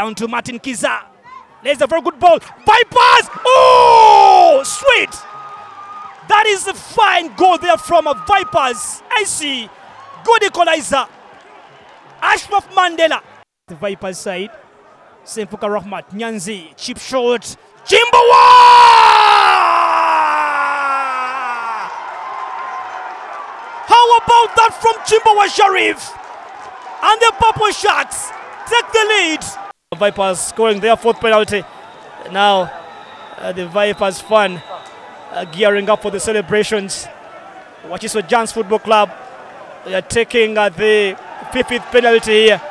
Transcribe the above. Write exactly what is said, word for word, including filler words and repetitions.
down to Martin Kiza. There's a very good ball. Vipers! Oh, sweet! That is a fine goal there from a Vipers. I see. Good equalizer. Ashraf Mandela. The Vipers side. Sempuka Rahmat. Nyanzi. Cheap shot. Jimbawa! How about that from Jimbawa Sharif? And the Purple Sharks take the lead. The Vipers scoring their fourth penalty. Now uh, the Vipers fan uh, gearing up for the celebrations. Wakiso Giants Football Club, they are taking uh, the fifth penalty here.